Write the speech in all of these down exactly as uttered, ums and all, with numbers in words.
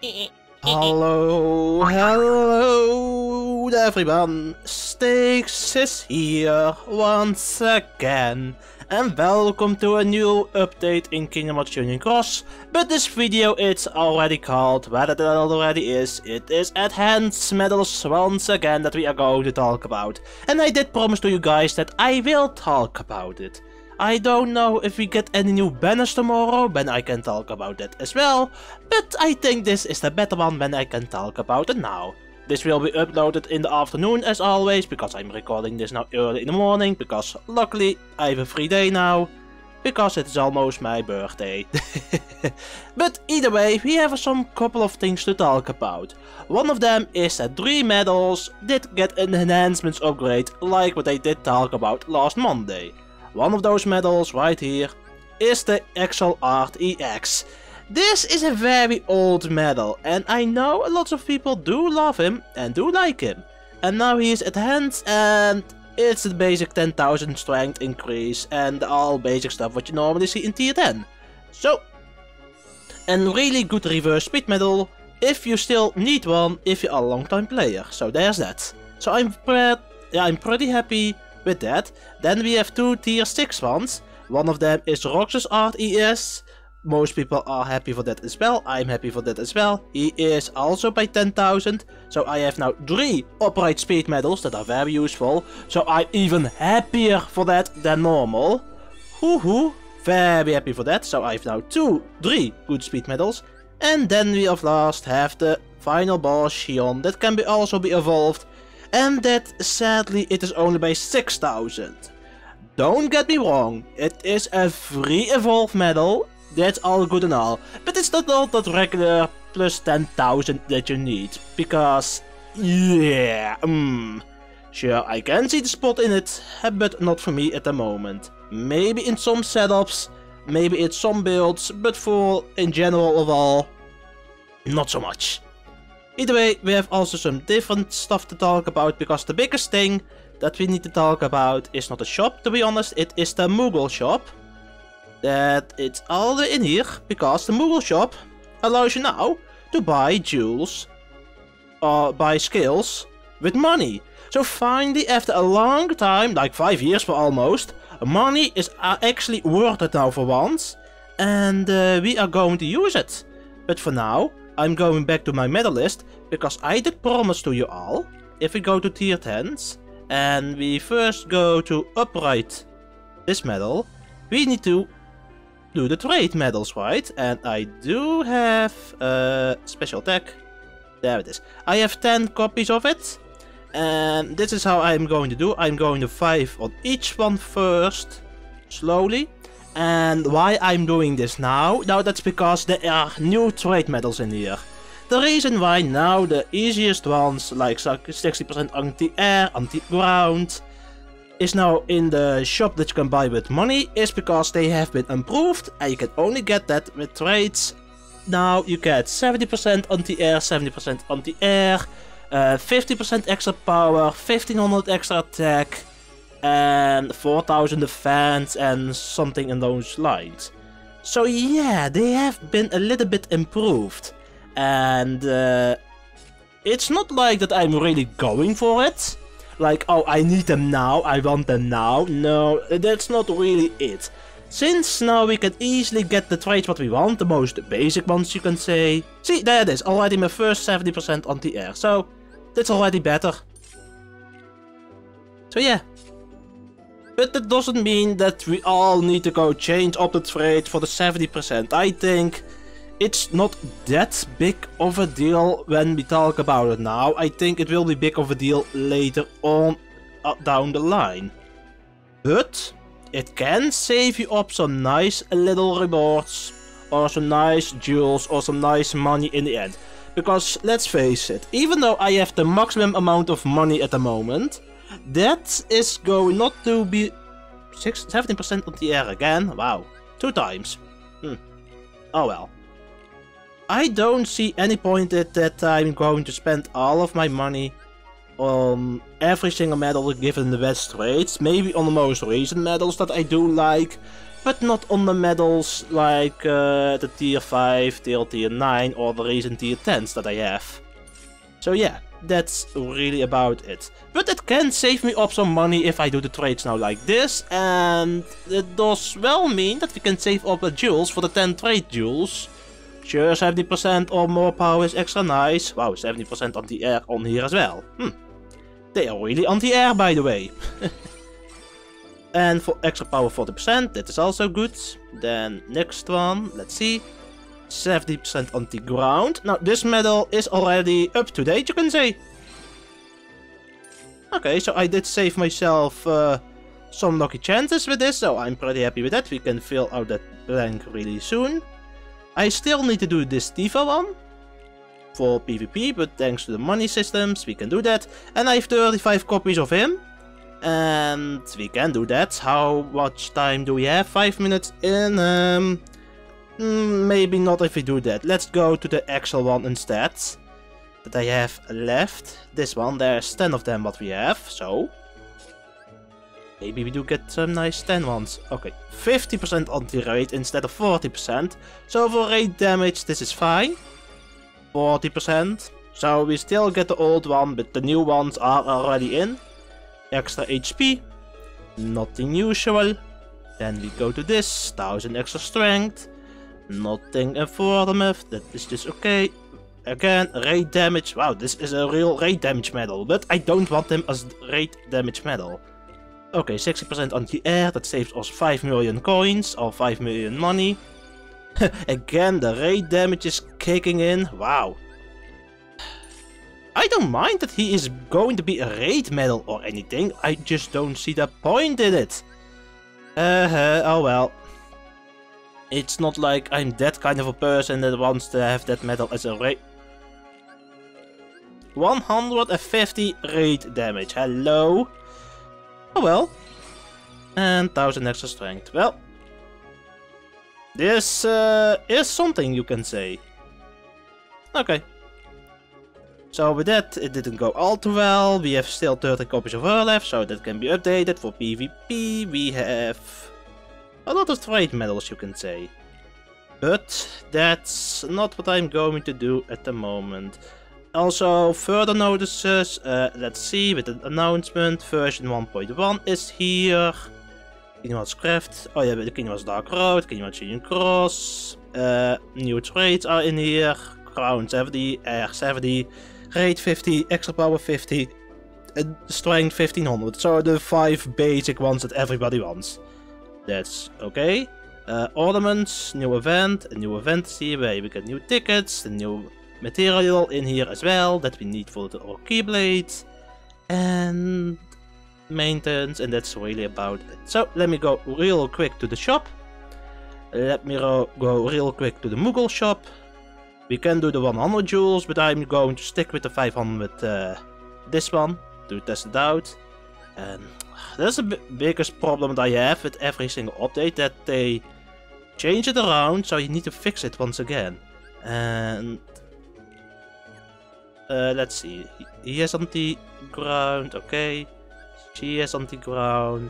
Hello, hello everyone, Stakes is here once again, and welcome to a new update in Kingdom Hearts Union Cross. But this video it's already called, what it already is, it is Enhanced Medals once again that we are going to talk about. And I did promise to you guys that I will talk about it. I don't know if we get any new banners tomorrow, then I can talk about that as well, but I think this is the better one when I can talk about it now. This will be uploaded in the afternoon as always, because I'm recording this now early in the morning, because luckily I have a free day now, because it is almost my birthday. But either way, we have some couple of things to talk about. One of them is that three medals did get an enhancements upgrade, like what I did talk about last Monday. One of those medals right here is the Exalt Art E X. This is a very old medal and I know a lot of people do love him and do like him. And now he is enhanced and it's the basic ten thousand strength increase and all basic stuff what you normally see in tier ten. So, and really good reverse speed medal if you still need one if you are a long time player. So there's that. So I'm, pre yeah, I'm pretty happy with that. Then we have two tier six ones. One of them is Roxas Art E S. Most people are happy for that as well. I'm happy for that as well. He is also by ten thousand. So I have now three upright speed medals that are very useful. So I'm even happier for that than normal. Hoo hoo. Very happy for that. So I have now two, three good speed medals. And then we of last have the final boss Xion that can be also be evolved. And that, sadly, it is only by six thousand. Don't get me wrong, it is a free evolve medal, that's all good and all. But it's not all that regular plus ten thousand that you need. Because, yeah, mm, sure, I can see the spot in it, but not for me at the moment. Maybe in some setups, maybe in some builds, but for, in general of all, not so much. Either way, we have also some different stuff to talk about, because the biggest thing that we need to talk about is not a shop, to be honest, it is the Moogle shop. That it's all in here, because the Moogle shop allows you now to buy jewels, or buy skills, with money. So finally, after a long time, like five years for almost, money is actually worth it now for once, and uh, we are going to use it. But for now, I'm going back to my medal list, because I did promise to you all, if we go to tier tens, and we first go to upright this medal, we need to do the trade medals, right? And I do have uh, special attack, there it is. I have ten copies of it, and this is how I'm going to do. I'm going to five on each one first, slowly. And why I'm doing this now? Now that's because there are new trade medals in here. The reason why now the easiest ones, like sixty percent anti-air, anti-ground, is now in the shop that you can buy with money, is because they have been improved and you can only get that with trades. Now you get seventy percent anti-air, seventy percent anti-air, uh, fifty percent extra power, fifteen hundred extra attack, and four thousand defense and something in those lines. So yeah, they have been a little bit improved. And uh, it's not like that I'm really going for it. Like, oh, I need them now, I want them now. No, that's not really it. Since now we can easily get the trades what we want, the most basic ones you can say. See, there it is, already my first seventy percent anti-air. So, that's already better. So yeah. But that doesn't mean that we all need to go change up the trade for the seventy percent. I think it's not that big of a deal when we talk about it now. I think it will be big of a deal later on uh, down the line. But it can save you up some nice little rewards, or some nice jewels, or some nice money in the end. Because let's face it, even though I have the maximum amount of money at the moment, that is going not to be seventeen percent on the air again. Wow, two times. Hmm. Oh well. I don't see any point at that I'm going to spend all of my money on every single medal given the best trades. Maybe on the most recent medals that I do like. but not on the medals like uh, the tier five, tier, tier nine or the recent tier tens that I have. So yeah, that's really about it. But it can save me up some money if I do the trades now like this, and it does well mean that we can save up the jewels for the ten trade jewels. Sure, seventy percent or more power is extra nice. Wow, seventy percent anti-air on here as well. Hmm. They are really anti-air, by the way. And for extra power forty percent, that is also good. Then next one, let's see. seventy percent anti-ground. Now this medal is already up to date, you can say. Okay, so I did save myself uh, some lucky chances with this, so I'm pretty happy with that. We can fill out that blank really soon. I still need to do this Tifa one for PvP, but thanks to the money systems we can do that. And I have thirty-five copies of him. And we can do that. How much time do we have? Five minutes in. Um, maybe not if we do that. Let's go to the actual one instead. That I have left. This one. There's ten of them what we have. So maybe we do get some nice ten ones. Okay. fifty percent anti-raid instead of forty percent. So for raid damage this is fine. forty percent. So we still get the old one, but the new ones are already in. Extra H P, nothing usual. Then we go to this, one thousand extra strength, nothing informative, that is just okay. Again, raid damage, wow, this is a real raid damage medal, but I don't want them as raid damage medal. Okay, sixty percent anti-air, that saves us five million coins, or five million money. Again, the raid damage is kicking in, wow. I don't mind that he is going to be a raid medal or anything, I just don't see the point in it. Uh -huh, oh well. It's not like I'm that kind of a person that wants to have that medal as a raid. one hundred fifty raid damage, hello? Oh well. And one thousand extra strength, well. This uh, is something you can say. Okay. So with that, it didn't go all too well. We have still thirty copies of her left, so that can be updated. For PvP, we have a lot of trade medals, you can say. But that's not what I'm going to do at the moment. Also, further notices, uh, let's see, with the announcement, version one point one is here. Kingdom Hearts Craft, oh yeah, the Kingdom Hearts Dark Road, Kingdom Hearts Union Cross. Uh, new trades are in here. Crown seventy, Air seventy. Raid fifty, extra power fifty, and strength fifteen hundred. So the five basic ones that everybody wants. That's okay. Uh, ornaments, new event, a new event here where we get new tickets, a new material in here as well that we need for the Keyblade. And maintenance, and that's really about it. So let me go real quick to the shop. Let me go real quick to the Moogle shop. We can do the one hundred jewels, but I'm going to stick with the five hundred, uh, this one, to test it out. And that's the biggest problem that I have with every single update, that they change it around, so you need to fix it once again. And uh, let's see, he has anti-ground, okay. She has anti-ground.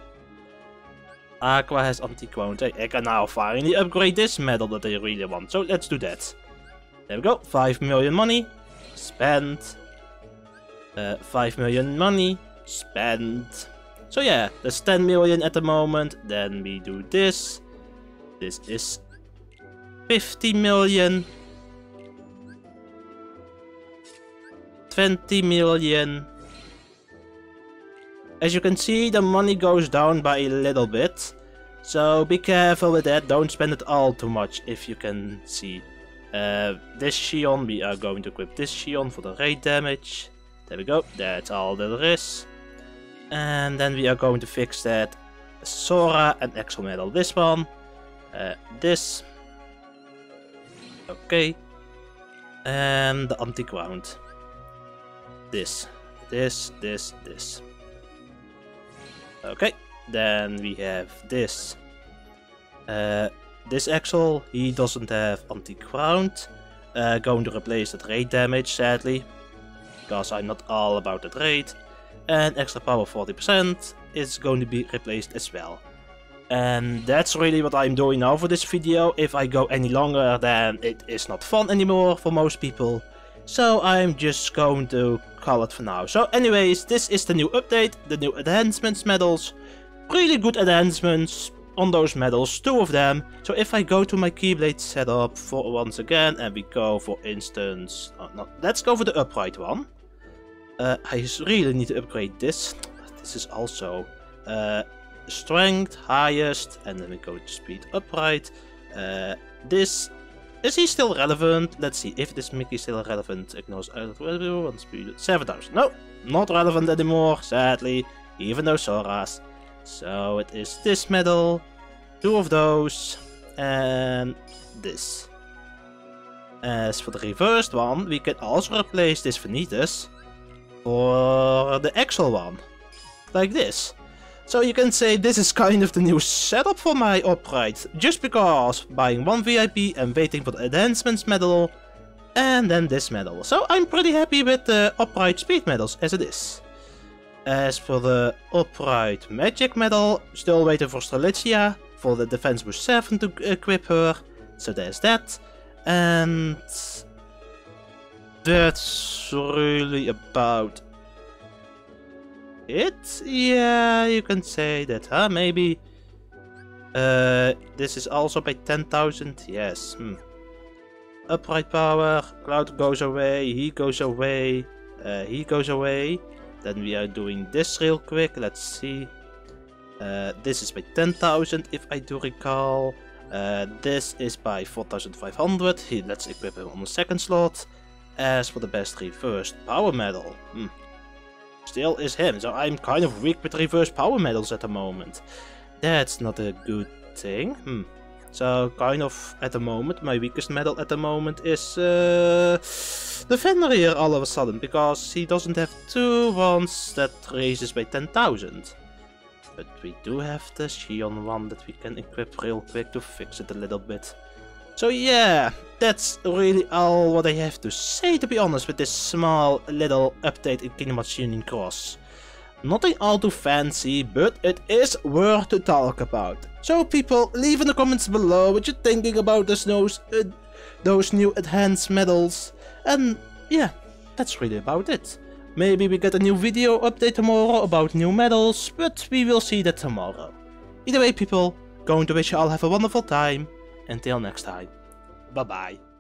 Aqua has anti-ground. Hey, I can now finally upgrade this medal that I really want, so let's do that. There we go, five million money, spent. Uh, five million money, spent. So yeah, there's ten million at the moment, then we do this. This is fifty million. twenty million. As you can see, the money goes down by a little bit. So be careful with that, don't spend it all too much if you can see. Uh, this Xion, we are going to equip this Xion for the raid damage. There we go, that's all there is. And then we are going to fix that Sora and Exo Medal. This one, uh, this. Okay. And the anti-ground. This, this, this, this. Okay, then we have this. Uh, this Axel, he doesn't have anti-ground. Uh, going to replace that raid damage, sadly. Because I'm not all about that raid. And extra power forty percent is going to be replaced as well. And that's really what I'm doing now for this video. If I go any longer, then it is not fun anymore for most people. So I'm just going to call it for now. So anyways, this is the new update, the new enhancements medals. Really good enhancements on those medals, two of them. So if I go to my Keyblade setup for once again, and we go for instance, oh, no, let's go for the upright one. Uh, I really need to upgrade this. This is also uh, strength highest, and then we go to speed upright. Uh, this is he still relevant? Let's see if this Mickey is still relevant. Ignores one speed seven thousand. No, not relevant anymore, sadly. Even though Sora's. So it is this medal, two of those, and this. As for the reversed one, we can also replace this Vanitas for the actual one, like this. So you can say this is kind of the new setup for my upright, just because buying one V I P and waiting for the enhancements medal, and then this medal. So I'm pretty happy with the upright speed medals as it is. As for the upright magic medal, still waiting for Strelitzia for the defense boost seven to equip her. So there's that. And that's really about it. Yeah, you can say that, huh? Maybe. Uh, this is also by ten thousand. Yes. Hmm. Upright power. Cloud goes away. He goes away. Uh, he goes away. Then we are doing this real quick. Let's see. Uh, this is by ten thousand if I do recall. Uh, this is by four thousand five hundred. He, let's equip him on the second slot. As for the best reversed power medal. Hmm. Still is him. So I'm kind of weak with reverse power medals at the moment. That's not a good thing. Hmm. So kind of at the moment, my weakest medal at the moment is uh, the Fenrir all of a sudden. Because he doesn't have two ones that raises by ten thousand. But we do have the Xion one that we can equip real quick to fix it a little bit. So yeah, that's really all what I have to say, to be honest, with this small little update in Kingdom Hearts Union Cross. Nothing all too fancy, but it is worth to talk about. So people, leave in the comments below what you're thinking about those, those, uh, those new enhanced medals. And yeah, that's really about it. Maybe we get a new video update tomorrow about new medals, but we will see that tomorrow. Either way people, going to wish you all have a wonderful time. Until next time, bye bye.